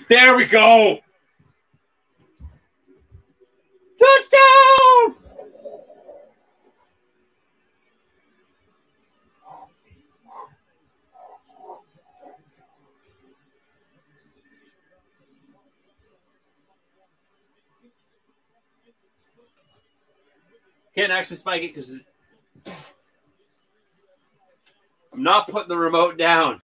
There we go. Touchdown! Can't actually spike it because I'm not putting the remote down.